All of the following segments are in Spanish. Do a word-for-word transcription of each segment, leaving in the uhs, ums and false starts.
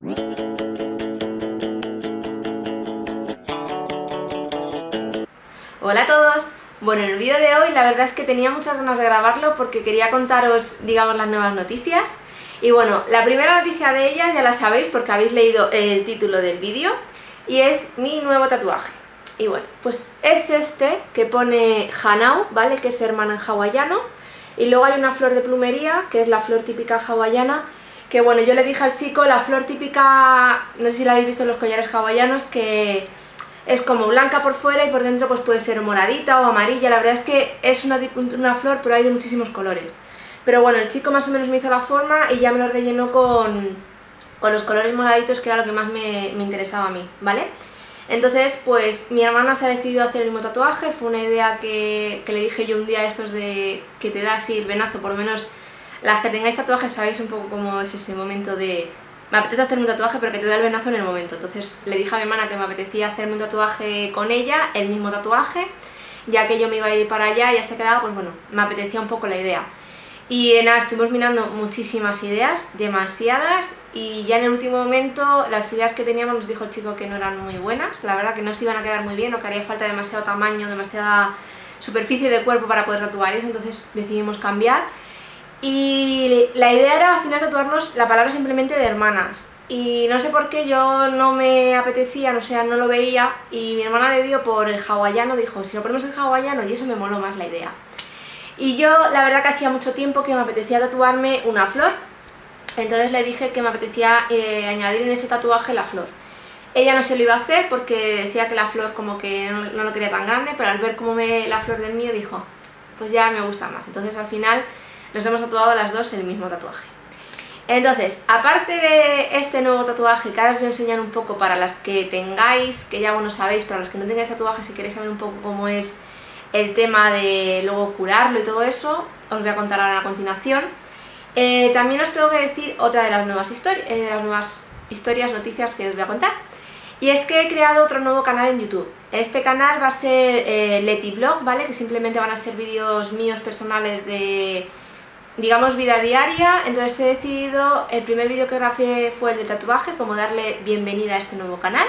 Hola a todos. Bueno, en el vídeo de hoy la verdad es que tenía muchas ganas de grabarlo porque quería contaros, digamos, las nuevas noticias. Y bueno, la primera noticia de ellas ya la sabéis porque habéis leído el título del vídeo, y es mi nuevo tatuaje. Y bueno, pues es este que pone Hanau, ¿vale? Que es hermana en hawaiano. Y luego hay una flor de plumería, que es la flor típica hawaiana. Que bueno, yo le dije al chico, la flor típica, no sé si la habéis visto en los collares hawaianos, que es como blanca por fuera y por dentro pues puede ser moradita o amarilla. La verdad es que es una, una flor, pero hay de muchísimos colores. Pero bueno, el chico más o menos me hizo la forma y ya me lo rellenó con, con los colores moraditos, que era lo que más me, me interesaba a mí, ¿vale? Entonces, pues mi hermana se ha decidido a hacer el mismo tatuaje. Fue una idea que, que le dije yo un día, estos de que te da así el venazo. Por lo menos las que tengáis tatuajes sabéis un poco cómo es ese momento de me apetece hacerme un tatuaje, pero que te da el venazo en el momento. Entonces le dije a mi hermana que me apetecía hacerme un tatuaje con ella, el mismo tatuaje, ya que yo me iba a ir para allá y ya se quedaba, pues bueno, me apetecía un poco la idea. Y nada, estuvimos mirando muchísimas ideas, demasiadas, y ya en el último momento las ideas que teníamos nos dijo el chico que no eran muy buenas, la verdad que no se iban a quedar muy bien o que haría falta demasiado tamaño, demasiada superficie de cuerpo para poder tatuar eso, entonces decidimos cambiar. Y la idea era al final tatuarnos la palabra simplemente de hermanas, y no sé por qué yo no me apetecía, o sea, no lo veía, y mi hermana le dio por el hawaiano, dijo, si lo ponemos en hawaiano, y eso me moló más la idea. Y yo la verdad que hacía mucho tiempo que me apetecía tatuarme una flor, entonces le dije que me apetecía eh, añadir en ese tatuaje la flor. Ella no se lo iba a hacer porque decía que la flor como que no, no lo quería tan grande, pero al ver cómo me la flor del mío dijo, pues ya me gusta más. Entonces al final nos hemos tatuado las dos el mismo tatuaje. Entonces, aparte de este nuevo tatuaje, que ahora os voy a enseñar un poco para las que tengáis, que ya bueno sabéis, para los que no tengáis tatuajes, si queréis saber un poco cómo es el tema de luego curarlo y todo eso, os voy a contar ahora a continuación. Eh, también os tengo que decir otra de las nuevas historias, eh, de las nuevas historias, noticias que os voy a contar. Y es que he creado otro nuevo canal en YouTube. Este canal va a ser eh, Leti Blog, ¿vale? Que simplemente van a ser vídeos míos personales de, digamos, vida diaria. Entonces he decidido, el primer vídeo que grabé fue el de tatuaje, como darle bienvenida a este nuevo canal.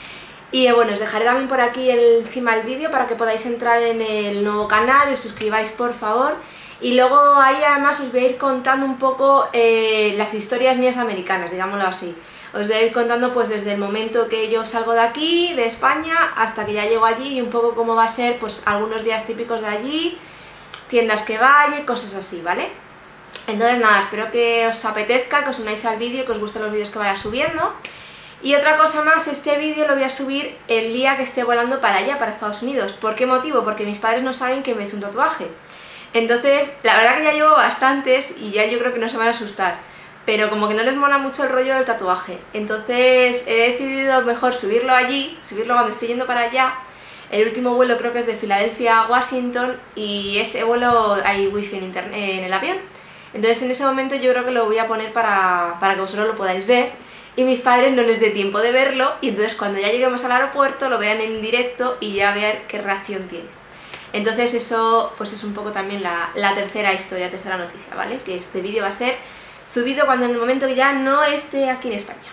Y eh, bueno, os dejaré también por aquí el, encima del vídeo para que podáis entrar en el nuevo canal y os suscribáis por favor. Y luego ahí además os voy a ir contando un poco eh, las historias mías americanas, digámoslo así. Os voy a ir contando pues desde el momento que yo salgo de aquí, de España, hasta que ya llego allí, y un poco cómo va a ser pues algunos días típicos de allí, tiendas que vaya, cosas así, ¿vale? Entonces nada, espero que os apetezca, que os unáis al vídeo, que os gusten los vídeos que vaya subiendo. Y otra cosa más, este vídeo lo voy a subir el día que esté volando para allá, para Estados Unidos. ¿Por qué motivo? Porque mis padres no saben que me he hecho un tatuaje. Entonces, la verdad que ya llevo bastantes y ya yo creo que no se van a asustar, pero como que no les mola mucho el rollo del tatuaje. Entonces he decidido mejor subirlo allí, subirlo cuando esté yendo para allá. El último vuelo creo que es de Filadelfia a Washington, y ese vuelo hay wifi en, internet, en el avión. Entonces en ese momento yo creo que lo voy a poner para, para que vosotros lo podáis ver y mis padres no les dé tiempo de verlo, y entonces cuando ya lleguemos al aeropuerto lo vean en directo y ya ver qué reacción tiene. Entonces eso pues es un poco también la, la tercera historia, tercera noticia, ¿vale? Que este vídeo va a ser subido cuando en el momento que ya no esté aquí en España.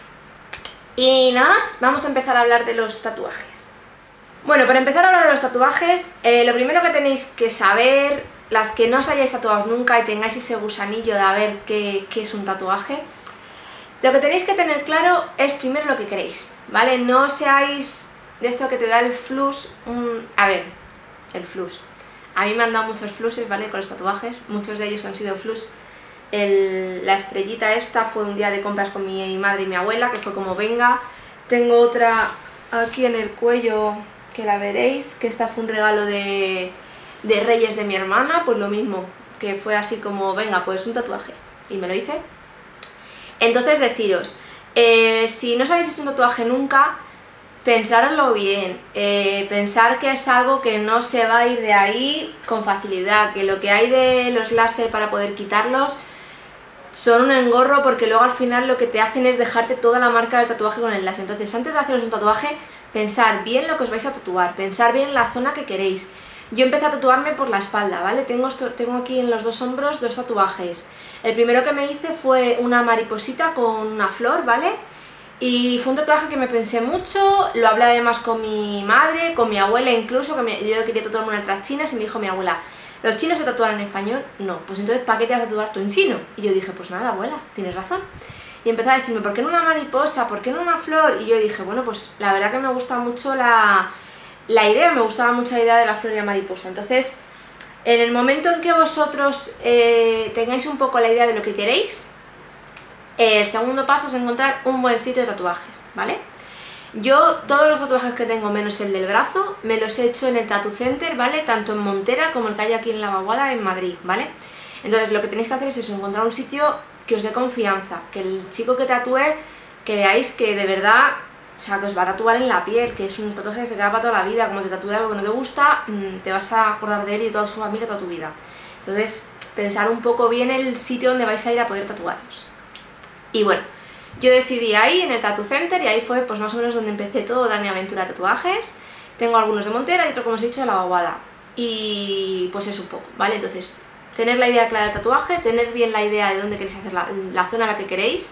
Y nada más, vamos a empezar a hablar de los tatuajes. Bueno, para empezar a hablar de los tatuajes, eh, lo primero que tenéis que saber, las que no os hayáis tatuado nunca y tengáis ese gusanillo de a ver qué, qué es un tatuaje, lo que tenéis que tener claro es primero lo que queréis, ¿vale? No seáis de esto que te da el flus, un... a ver, el flus. A mí me han dado muchos fluses, ¿vale? Con los tatuajes, muchos de ellos han sido flus. El, la estrellita esta fue un día de compras con mi madre y mi abuela, que fue como venga. Tengo otra aquí en el cuello, que la veréis, que esta fue un regalo de, de Reyes de mi hermana, pues lo mismo, que fue así como venga, pues un tatuaje, y me lo hice. Entonces deciros, eh, si no os habéis hecho un tatuaje nunca, pensároslo bien, eh, pensar que es algo que no se va a ir de ahí con facilidad, que lo que hay de los láser para poder quitarlos son un engorro, porque luego al final lo que te hacen es dejarte toda la marca del tatuaje con el láser. Entonces antes de haceros un tatuaje, pensar bien lo que os vais a tatuar, pensar bien la zona que queréis. Yo empecé a tatuarme por la espalda, ¿vale? Tengo, esto, tengo aquí en los dos hombros dos tatuajes. El primero que me hice fue una mariposita con una flor, ¿vale? Y fue un tatuaje que me pensé mucho, lo hablé además con mi madre, con mi abuela incluso, que me, yo quería tatuarme unas letras chinas y me dijo mi abuela, ¿los chinos se tatúan en español? No, pues entonces ¿para qué te vas a tatuar tú en chino? Y yo dije, pues nada, abuela, tienes razón. Y empezó a decirme, ¿por qué no una mariposa? ¿Por qué no una flor? Y yo dije, bueno, pues la verdad que me gusta mucho la, la idea, me gustaba mucho la idea de la flor y la mariposa. Entonces, en el momento en que vosotros eh, tengáis un poco la idea de lo que queréis, el segundo paso es encontrar un buen sitio de tatuajes, ¿vale? Yo todos los tatuajes que tengo, menos el del brazo, me los he hecho en el Tattoo Center, ¿vale? Tanto en Montera como el que hay aquí en La Vaguada, en Madrid, ¿vale? Entonces lo que tenéis que hacer es eso, encontrar un sitio que os dé confianza, que el chico que tatúe, que veáis que de verdad, o sea, que os va a tatuar en la piel, que es un tatuaje que se queda para toda la vida, como te tatúe algo que no te gusta, te vas a acordar de él y de toda su familia toda tu vida. Entonces, pensar un poco bien el sitio donde vais a ir a poder tatuaros. Y bueno, yo decidí ahí en el Tattoo Center y ahí fue pues más o menos donde empecé toda mi aventura de tatuajes. Tengo algunos de Montera y otro, como os he dicho, de La Vaguada. Y pues eso un poco, ¿vale? Entonces, tener la idea clara del tatuaje, tener bien la idea de dónde queréis hacer la, la zona a la que queréis.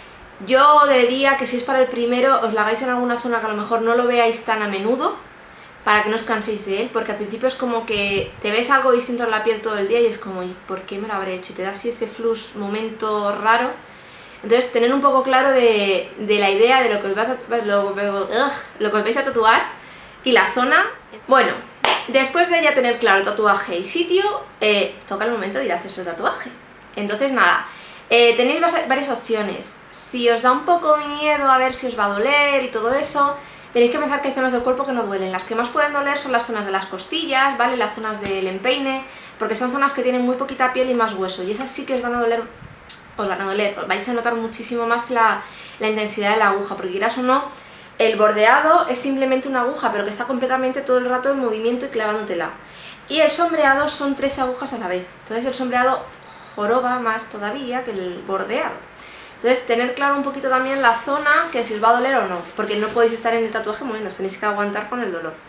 Yo diría que si es para el primero, os la hagáis en alguna zona que a lo mejor no lo veáis tan a menudo, para que no os canséis de él, porque al principio es como que te ves algo distinto en la piel todo el día y es como, ¿por qué me lo habré hecho? Y te da así ese flux, momento raro. Entonces, tener un poco claro de, de la idea de lo que, os vais a, lo, ugh, lo que os vais a tatuar y la zona. Bueno, después de ya tener claro el tatuaje y sitio, eh, toca el momento de ir a hacerse el tatuaje. Entonces, nada, eh, tenéis varias opciones. Si os da un poco miedo a ver si os va a doler y todo eso, tenéis que pensar que hay zonas del cuerpo que no duelen. Las que más pueden doler son las zonas de las costillas, ¿vale? Las zonas del empeine, porque son zonas que tienen muy poquita piel y más hueso, y esas sí que os van a doler. Os van a doler, vais a notar muchísimo más la, la intensidad de la aguja, porque quieras o no, el bordeado es simplemente una aguja, pero que está completamente todo el rato en movimiento y clavándotela. Y el sombreado son tres agujas a la vez, entonces el sombreado joroba más todavía que el bordeado. Entonces tener claro un poquito también la zona, que si os va a doler o no, porque no podéis estar en el tatuaje moviendo, tenéis que aguantar con el dolor.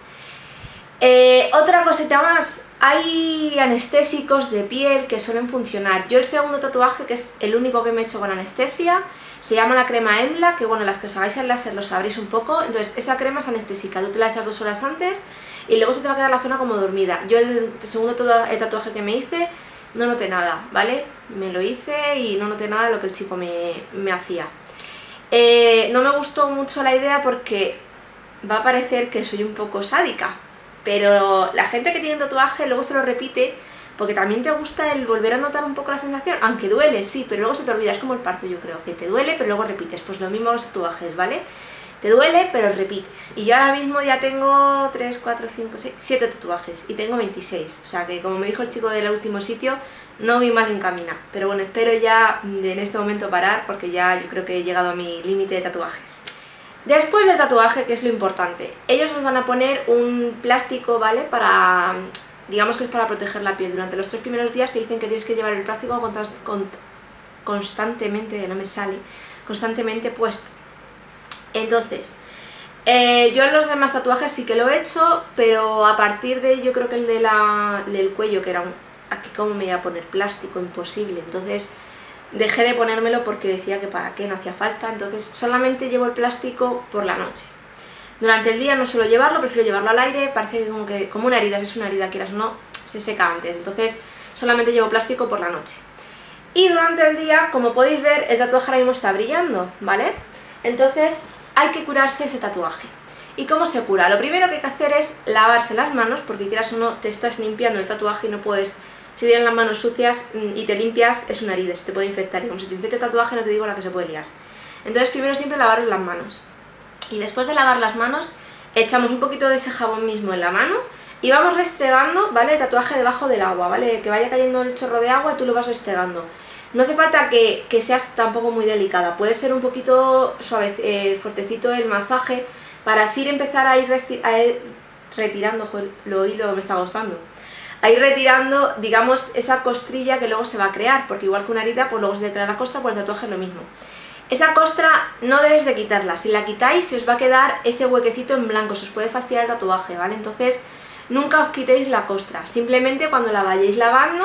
Eh, otra cosita más, hay anestésicos de piel que suelen funcionar. Yo el segundo tatuaje, que es el único que me he hecho con anestesia, se llama la crema Emla, que bueno, las que os hagáis el láser lo sabréis un poco. Entonces esa crema es anestésica, tú te la echas dos horas antes y luego se te va a quedar la zona como dormida. Yo el segundo el tatuaje que me hice no noté nada, ¿vale? Me lo hice y no noté nada de lo que el chico me, me hacía. Eh, no me gustó mucho la idea porque va a parecer que soy un poco sádica, pero la gente que tiene un tatuaje luego se lo repite porque también te gusta el volver a notar un poco la sensación, aunque duele, sí, pero luego se te olvida, es como el parto, yo creo, que te duele pero luego repites. Pues lo mismo los tatuajes, ¿vale? Te duele pero repites. Y yo ahora mismo ya tengo tres, cuatro, cinco, seis, siete tatuajes y tengo veintiséis, o sea que como me dijo el chico del último sitio, no voy mal encaminada. Pero bueno, espero ya en este momento parar porque ya yo creo que he llegado a mi límite de tatuajes. Después del tatuaje, que es lo importante, ellos os van a poner un plástico, ¿vale? Para, digamos que es para proteger la piel. Durante los tres primeros días te dicen que tienes que llevar el plástico constantemente, no me sale, constantemente puesto. Entonces, eh, yo en los demás tatuajes sí que lo he hecho, pero a partir de, yo creo que el de la, del cuello, que era un, aquí cómo me iba a poner plástico, imposible, entonces dejé de ponérmelo porque decía que para qué, no hacía falta. Entonces solamente llevo el plástico por la noche. Durante el día no suelo llevarlo, prefiero llevarlo al aire, parece como que como una herida, si es una herida, quieras o no, se seca antes, entonces solamente llevo plástico por la noche. Y durante el día, como podéis ver, el tatuaje ahora mismo está brillando, ¿vale? Entonces hay que curarse ese tatuaje. ¿Y cómo se cura? Lo primero que hay que hacer es lavarse las manos, porque quieras o no te estás limpiando el tatuaje y no puedes. Si tienes las manos sucias y te limpias, es una herida, se te puede infectar. Y como si te infecte el tatuaje, no te digo la que se puede liar. Entonces primero siempre lavaros las manos. Y después de lavar las manos, echamos un poquito de ese jabón mismo en la mano y vamos restregando, ¿vale? El tatuaje debajo del agua, ¿vale? Que vaya cayendo el chorro de agua y tú lo vas restregando. No hace falta que, que seas tampoco muy delicada, puede ser un poquito suave, eh, fuertecito el masaje para así empezar a ir, a ir retirando, joder, lo hilo me está gustando. A ir retirando, digamos, esa costrilla que luego se va a crear, porque igual que una herida, pues luego se te crea la costra, pues el tatuaje es lo mismo. Esa costra no debes de quitarla, si la quitáis se os va a quedar ese huequecito en blanco, se os puede fastidiar el tatuaje, ¿vale? Entonces nunca os quitéis la costra, simplemente cuando la vayáis lavando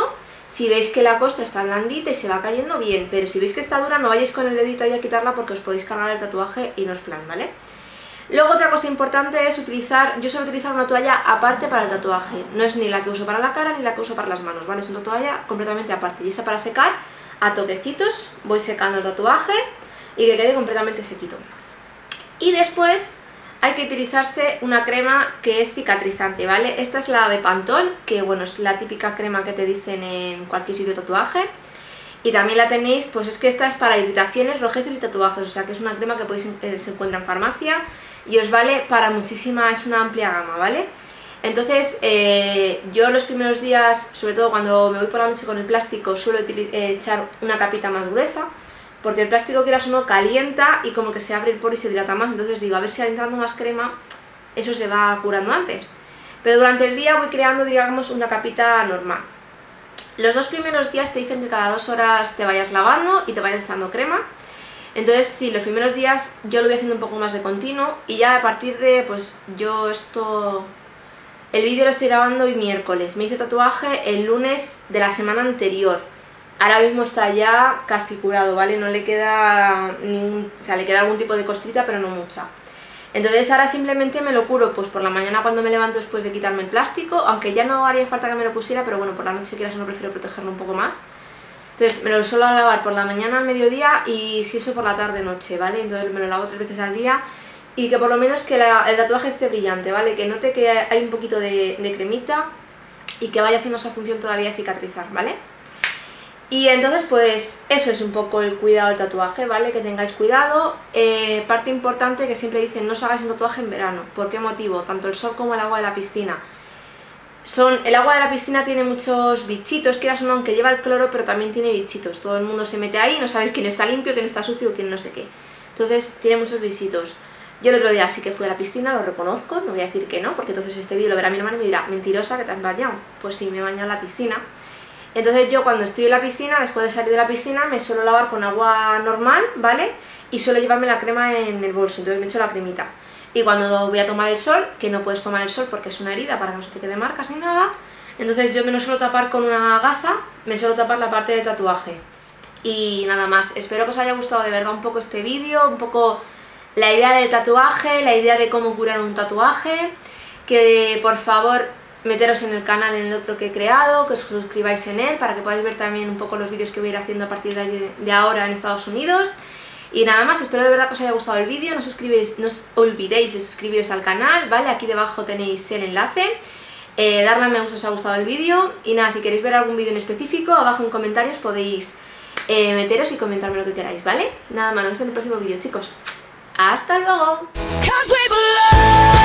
Si veis que la costra está blandita y se va cayendo, bien, pero si veis que está dura no vayáis con el dedito ahí a quitarla porque os podéis cargar el tatuaje y no es plan, ¿vale? Luego otra cosa importante es utilizar, yo suelo utilizar una toalla aparte para el tatuaje, no es ni la que uso para la cara ni la que uso para las manos, ¿vale? Es una toalla completamente aparte y esa para secar a toquecitos, voy secando el tatuaje y que quede completamente sequito. Y después hay que utilizarse una crema que es cicatrizante, ¿vale? Esta es la de Pantol, que bueno, es la típica crema que te dicen en cualquier sitio de tatuaje. Y también la tenéis, pues es que esta es para irritaciones, rojeces y tatuajes, o sea que es una crema que podéis, eh, se encuentra en farmacia y os vale para muchísima, es una amplia gama, ¿vale? Entonces, eh, yo los primeros días, sobre todo cuando me voy por la noche con el plástico, suelo eh, echar una capita más gruesa, porque el plástico, quieras o no, calienta y como que se abre el poro y se dilata más, entonces digo, a ver si entrando más crema, eso se va curando antes. Pero durante el día voy creando, digamos, una capita normal. Los dos primeros días te dicen que cada dos horas te vayas lavando y te vayas echando crema. Entonces, sí, los primeros días yo lo voy haciendo un poco más de continuo y ya a partir de, pues, yo esto... El vídeo lo estoy grabando hoy miércoles, me hice tatuaje el lunes de la semana anterior. Ahora mismo está ya casi curado, ¿vale? No le queda ningún... O sea, le queda algún tipo de costrita, pero no mucha. Entonces ahora simplemente me lo curo pues por la mañana cuando me levanto después de quitarme el plástico, aunque ya no haría falta que me lo pusiera, pero bueno, por la noche quieras o no prefiero protegerlo un poco más. Entonces me lo suelo lavar por la mañana al mediodía y si eso por la tarde noche, ¿vale? Entonces me lo lavo tres veces al día y que por lo menos que la, el tatuaje esté brillante, ¿vale? Que note que hay un poquito de, de cremita y que vaya haciendo esa función todavía de cicatrizar, ¿vale? Y entonces pues eso es un poco el cuidado del tatuaje, ¿vale? Que tengáis cuidado. Eh, parte importante que siempre dicen, no os hagáis un tatuaje en verano. ¿Por qué motivo? Tanto el sol como el agua de la piscina. Son, el agua de la piscina tiene muchos bichitos, quieras o no, aunque lleva el cloro, pero también tiene bichitos. Todo el mundo se mete ahí, no sabéis quién está limpio, quién está sucio, quién no sé qué. Entonces tiene muchos bichitos. Yo el otro día sí que fui a la piscina, lo reconozco, no voy a decir que no, porque entonces este vídeo lo verá mi hermana y me dirá, mentirosa, que te has bañado. Pues sí, me he bañado en la piscina. Entonces yo cuando estoy en la piscina, después de salir de la piscina, me suelo lavar con agua normal, ¿vale? Y suelo llevarme la crema en el bolso, entonces me echo la cremita. Y cuando voy a tomar el sol, que no puedes tomar el sol porque es una herida para que no se te quede marcas ni nada, entonces yo me lo suelo tapar con una gasa, me suelo tapar la parte de tatuaje. Y nada más, espero que os haya gustado de verdad un poco este vídeo, un poco la idea del tatuaje, la idea de cómo curar un tatuaje, que por favor... meteros en el canal, en el otro que he creado, que os suscribáis en él para que podáis ver también un poco los vídeos que voy a ir haciendo a partir de, de ahora en Estados Unidos. Y nada más, espero de verdad que os haya gustado el vídeo, no, no os olvidéis de suscribiros al canal, ¿vale? Aquí debajo tenéis el enlace, eh, darle a me gusta si os ha gustado el vídeo y nada, si queréis ver algún vídeo en específico, abajo en comentarios podéis eh, meteros y comentarme lo que queráis, ¿vale? Nada más, nos vemos en el próximo vídeo, chicos. ¡Hasta luego!